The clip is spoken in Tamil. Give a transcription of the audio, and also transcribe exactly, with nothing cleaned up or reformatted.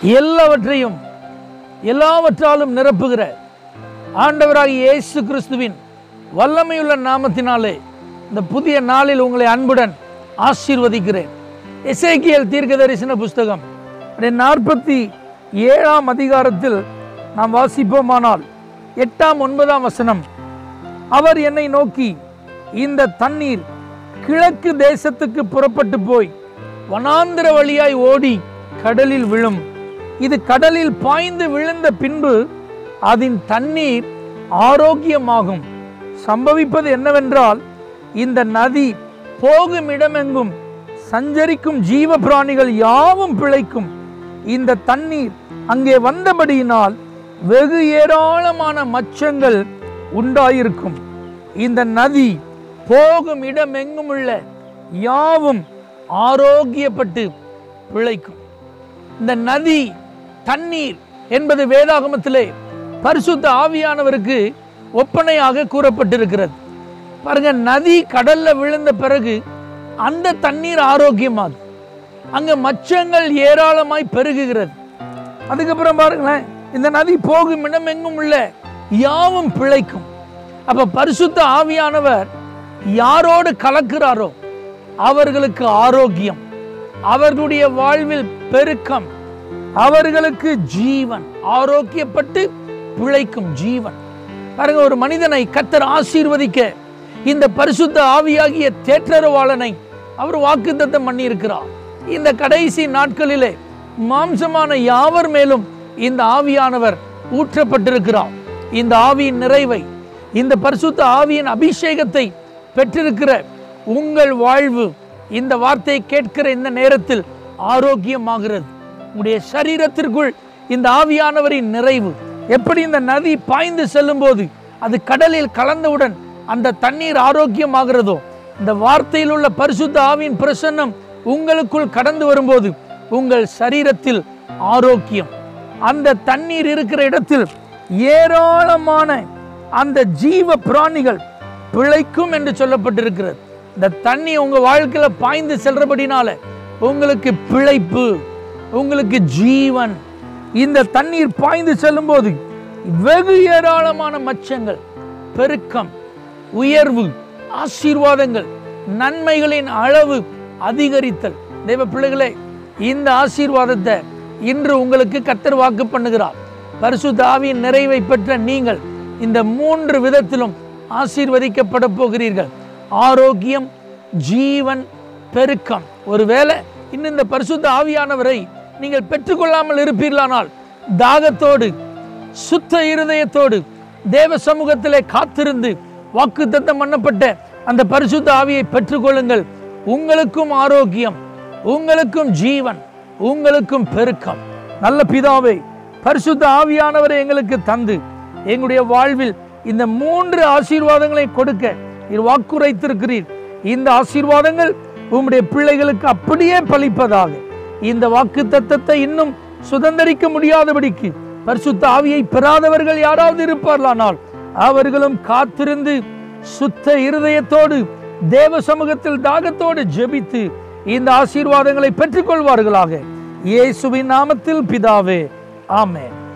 எல்லாவற்றையும் எல்லாவற்றாலும் நிரப்புகிற ஆண்டவராகிய இயேசு கிறிஸ்துவின் வல்லமையுள்ள நாமத்தினாலே இந்த புதிய நாளில் உங்களை அன்புடன் ஆசீர்வதிக்கிறேன். எசேக்கியேல் தீர்க்க தரிசன புஸ்தகம் நாற்பத்தி ஏழாம் அதிகாரத்தில் நாம் வாசிப்போமானால் எட்டாம் ஒன்பதாம் வசனம், அவர் என்னை நோக்கி, இந்த தண்ணீர் கிழக்கு தேசத்துக்கு புறப்பட்டு போய் வனாந்திர வழியாய் ஓடி கடலில் விழும். இது கடலில் பாய்ந்து விழுந்த பின்பு அதன் தண்ணீர் ஆரோக்கியமாகும். சம்பவிப்பது என்னவென்றால், இந்த நதி போகும் இடமெங்கும் சஞ்சரிக்கும் ஜீவ பிராணிகள் யாவும் பிழைக்கும். இந்த தண்ணீர் அங்கே வந்தபடியினால் வெகு ஏராளமான மச்சங்கள் உண்டாயிருக்கும். இந்த நதி போகும் இடமெங்கும் உள்ள யாவும் ஆரோக்கியப்பட்டு பிழைக்கும். இந்த நதி தண்ணீர் என்பது வேதாகமத்திலே பரிசுத்த ஆவியானவருக்கு ஒப்பனையாக கூறப்பட்டிருக்கிறது. பாருங்க, நதி கடல்ல விழுந்த பிறகு அந்த தண்ணீர் ஆரோக்கியமாகும். அங்க மச்சங்கள் ஏராளமாய் பெருகுகிறது. அதுக்கப்புறம் பாருங்களேன், இந்த நதி போகும் இடம் எங்கும் உள்ள யாவும் பிழைக்கும். அப்ப பரிசுத்த ஆவியானவர் யாரோடு கலக்கிறாரோ அவர்களுக்கு ஆரோக்கியம், அவர்களுடைய வாழ்வில் பெருக்கம், அவர்களுக்கு ஜீவன், ஆரோக்கியப்பட்டு பிழைக்கும் ஜீவன். பாருங்க, ஒரு மனிதனை கர்த்தர் ஆசீர்வதிக்க இந்த பரிசுத்த ஆவியாகிய தேற்றரவாளனை அவர் வாக்குத்தத்தம் பண்ணி இருக்கிறார். இந்த கடைசி நாட்களிலே மாம்சமான யாவர் மேலும் இந்த ஆவியானவர் ஊற்றப்பட்டிருக்கிறார். இந்த ஆவியின் நிறைவை, இந்த பரிசுத்த ஆவியின் அபிஷேகத்தை பெற்றிருக்கிற உங்கள் வாழ்வு இந்த வார்த்தையை கேட்கிற இந்த நேரத்தில் ஆரோக்கியமாகிறது. உங்களுடைய சரீரத்திற்குள் இந்த ஆவியானவரின் நிறைவு எப்படி இந்த நதி பாய்ந்து செல்லும் போது அது கடலில் கலந்தவுடன் அந்த தண்ணீர் ஆரோக்கியமாகிறதோ, இந்த வார்த்தையில் உள்ள பரிசுத்த ஆவியின் பிரசன்னம் உங்களுக்குள் கடந்து வரும்போது உங்கள் சரீரத்தில் ஆரோக்கியம். அந்த தண்ணீர் இருக்கிற இடத்தில் ஏராளமான அந்த ஜீவ பிராணிகள் பிழைக்கும் என்று சொல்லப்பட்டிருக்கிறது. இந்த தண்ணி உங்க வாழ்க்கையில பாய்ந்து செல்றபடினால உங்களுக்கு பிழைப்பு, உங்களுக்கு ஜீவன். இந்த தண்ணீர் பாய்ந்து செல்லும் போது வெகு ஏராளமான மச்சங்கள், பெருக்கம், உயர்வு, ஆசீர்வாதங்கள், நன்மைகளின் அளவு அதிகரித்தல். தேவ பிள்ளைகளே, இந்த ஆசீர்வாதத்தை இன்று உங்களுக்கு கர்த்தர் வாக்கு பண்ணுகிறார். பரிசுத்த ஆவியின் நிறைவை பெற்ற நீங்கள் இந்த மூன்று விதத்திலும் ஆசீர்வதிக்கப்பட போகிறீர்கள். ஆரோக்கியம், ஜீவன், பெருக்கம். ஒருவேளை இன்னும் இந்த பரிசுத்த ஆவியானவரை நீங்கள் பெற்றுக்கொள்ளாமல் இருப்பீர்களானால் தாகத்தோடு சுத்த இருதயத்தோடு தேவ சமூகத்திலே காத்திருந்து வாக்குத்தத்தம் பண்ணப்பட்ட அந்த பரிசுத்த ஆவியை பெற்றுக்கொள்ளுங்கள். உங்களுக்கும் ஆரோக்கியம், உங்களுக்கும் ஜீவன், உங்களுக்கும் பெருக்கம். நல்ல பிதாவே, பரிசுத்த ஆவியானவரை எங்களுக்கு தந்து எங்களுடைய வாழ்வில் இந்த மூன்று ஆசீர்வாதங்களை கொடுக்க நீர் வாக்குரைத்திருக்கிறீர். இந்த ஆசீர்வாதங்கள் உம்முடைய பிள்ளைகளுக்கு அப்படியே பலிப்பதாக. இந்த வாக்குத்தத்தத்தை இன்னும் சுதந்திரிக்க முடியாதபடிக்கு பரிசுத்த ஆவியை பெறாதவர்கள் யாராவது இருப்பார்களானால் அவர்களும் காத்திருந்து சுத்த இருதயத்தோடு தேவ சமூகத்தில் தாகத்தோடு ஜெபித்து இந்த ஆசீர்வாதங்களை பெற்றுக்கொள்வார்களாக. இயேசுவின் நாமத்தில் பிதாவே, ஆமென்.